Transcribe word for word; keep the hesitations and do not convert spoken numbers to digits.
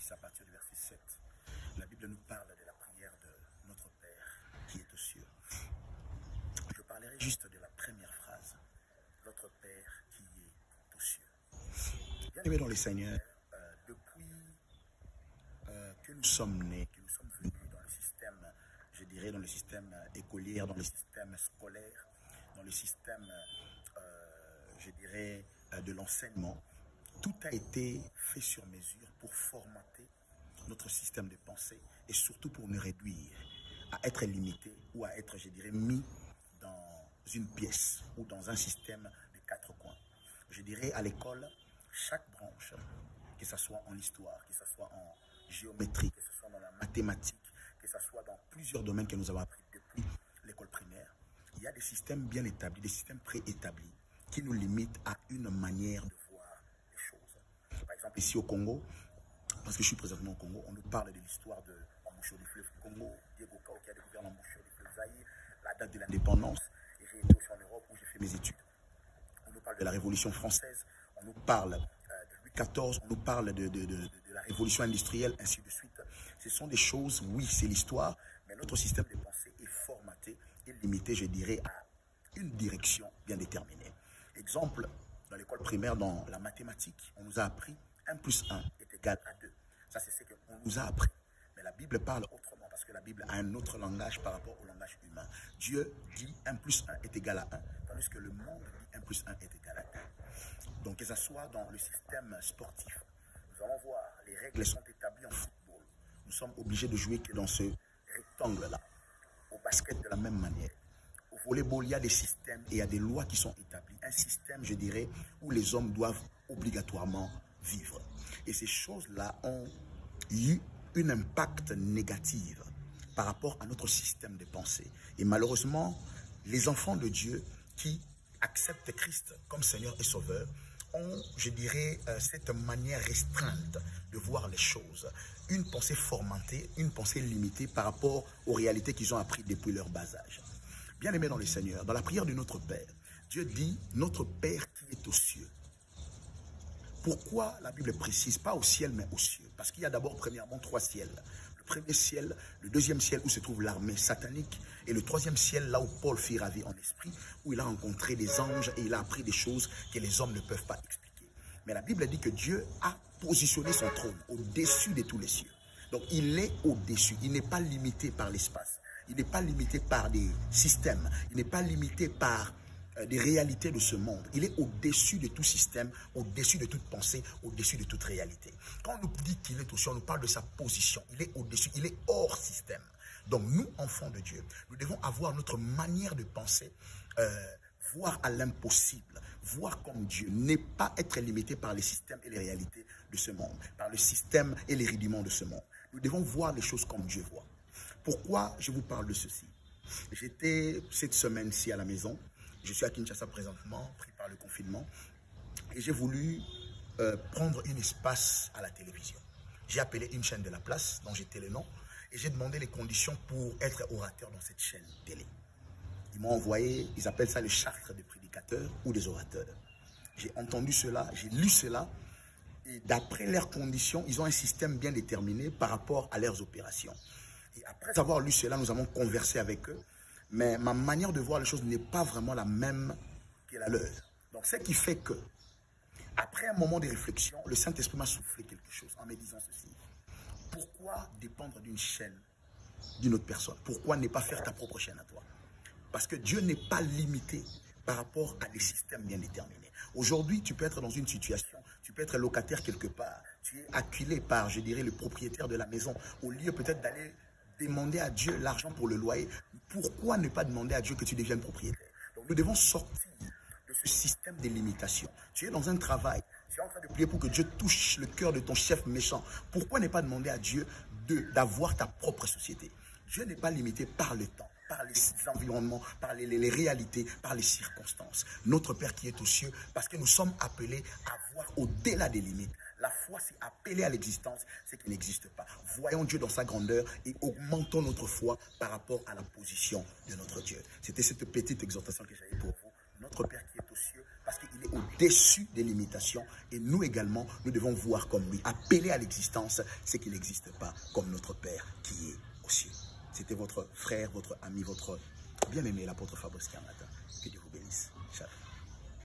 six à partir du verset sept. La Bible nous parle de la prière de notre Père qui est aux cieux. Je parlerai juste de la première phrase. Notre Père qui est aux cieux. Bien-aimés dans le Seigneur, euh, depuis euh, que nous sommes nés, que nous sommes venus dans le système, je dirais dans le système écolier, dans le système scolaire, dans le système, euh, je dirais, euh, de l'enseignement, tout a été fait sur mesure pour formater notre système de pensée et surtout pour nous réduire à être limité ou à être, je dirais, mis dans une pièce ou dans un système de quatre coins. Je dirais à l'école, chaque branche, que ce soit en histoire, que ce soit en géométrie, que ce soit dans la mathématique, que ce soit dans plusieurs domaines que nous avons appris depuis l'école primaire, il y a des systèmes bien établis, des systèmes préétablis qui nous limitent à une manière de voir les choses. Par exemple, ici au Congo, parce que je suis présentement au Congo, on nous parle de l'histoire de l'embouchure du fleuve Congo, Diego Cao qui a découvert l'embouchure du fleuve Zaïre, la date de l'indépendance, et j'ai été aussi en Europe où j'ai fait mes études. On nous parle de la Révolution française, on nous parle euh, de Louis quatorze, on nous parle de, de, de, de la Révolution industrielle, ainsi de suite. Ce sont des choses, oui, c'est l'histoire, mais notre système de pensée est formaté et limité, je dirais, à une direction bien déterminée. Exemple, dans l'école primaire, dans la mathématique, on nous a appris un plus un est égal à deux. Ça, c'est ce qu'on nous a appris. Mais la Bible parle autrement, parce que la Bible a un autre langage par rapport au langage humain. Dieu dit un plus un est égal à un, tandis que le monde dit un plus un est égal à deux. Donc, que ce soit dans le système sportif, nous allons voir, les règles sont établies en football. Nous sommes obligés de jouer que dans ce rectangle-là. Au basket, de la même manière. Au volleyball, il y a des systèmes et il y a des lois qui sont établies. Un système, je dirais, où les hommes doivent obligatoirement vivre. Et ces choses-là ont eu un impact négatif par rapport à notre système de pensée. Et malheureusement, les enfants de Dieu qui acceptent Christ comme Seigneur et Sauveur ont, je dirais, euh, cette manière restreinte de voir les choses. Une pensée formatée, une pensée limitée par rapport aux réalités qu'ils ont apprises depuis leur bas âge. Bien-aimés dans le Seigneur, dans la prière de notre Père, Dieu dit « Notre Père qui est aux cieux ». Pourquoi la Bible précise pas au ciel mais aux cieux? Parce qu'il y a d'abord premièrement trois ciels. Le premier ciel, le deuxième ciel où se trouve l'armée satanique et le troisième ciel là où Paul fit ravi en esprit, où il a rencontré des anges et il a appris des choses que les hommes ne peuvent pas expliquer. Mais la Bible dit que Dieu a positionné son trône au-dessus de tous les cieux. Donc il est au-dessus, il n'est pas limité par l'espace, il n'est pas limité par des systèmes, il n'est pas limité par des réalités de ce monde. Il est au-dessus de tout système, au-dessus de toute pensée, au-dessus de toute réalité. Quand on nous dit qu'il est au-dessus, on nous parle de sa position. Il est au-dessus, il est hors système. Donc nous, enfants de Dieu, nous devons avoir notre manière de penser, euh, voir à l'impossible, voir comme Dieu, n'est pas être limité par les systèmes et les réalités de ce monde, par le système et les rudiments de ce monde. Nous devons voir les choses comme Dieu voit. Pourquoi je vous parle de ceci? J'étais cette semaine-ci à la maison. Je suis à Kinshasa présentement, pris par le confinement, et j'ai voulu euh, prendre un espace à la télévision. J'ai appelé une chaîne de la place, dont j'étais le nom, et j'ai demandé les conditions pour être orateur dans cette chaîne télé. Ils m'ont envoyé, ils appellent ça le chartre des prédicateurs ou des orateurs. J'ai entendu cela, j'ai lu cela, et d'après leurs conditions, ils ont un système bien déterminé par rapport à leurs opérations. Et après avoir lu cela, nous avons conversé avec eux. Mais ma manière de voir les choses n'est pas vraiment la même que la leur. Donc, ce qui fait que, après un moment de réflexion, le Saint-Esprit m'a soufflé quelque chose en me disant ceci. Pourquoi dépendre d'une chaîne, d'une autre personne? Pourquoi ne pas faire ta propre chaîne à toi? Parce que Dieu n'est pas limité par rapport à des systèmes bien déterminés. Aujourd'hui, tu peux être dans une situation, tu peux être locataire quelque part, tu es acculé par, je dirais, le propriétaire de la maison, au lieu peut-être d'aller demander à Dieu l'argent pour le loyer. Pourquoi ne pas demander à Dieu que tu deviennes propriétaire? Donc nous devons sortir de ce système de limitation. Tu es dans un travail, tu es en train de prier pour que Dieu touche le cœur de ton chef méchant. Pourquoi ne pas demander à Dieu d'avoir ta propre société? Dieu n'est pas limité par le temps, par les environnements, par les, les, les réalités, par les circonstances. Notre Père qui est aux cieux, parce que nous sommes appelés à voir au-delà des limites. La foi, c'est appeler à l'existence ce qui n'existe pas. Voyons Dieu dans sa grandeur et augmentons notre foi par rapport à la position de notre Dieu. C'était cette petite exhortation que j'avais pour vous. Notre Père qui est aux cieux, parce qu'il est au-dessus des limitations. Et nous également, nous devons voir comme lui, appeler à l'existence ce qui n'existe pas, comme notre Père qui est aux cieux. C'était votre frère, votre ami, votre bien-aimé, l'apôtre Fabrice Kiamata. Que Dieu vous bénisse. Shalom.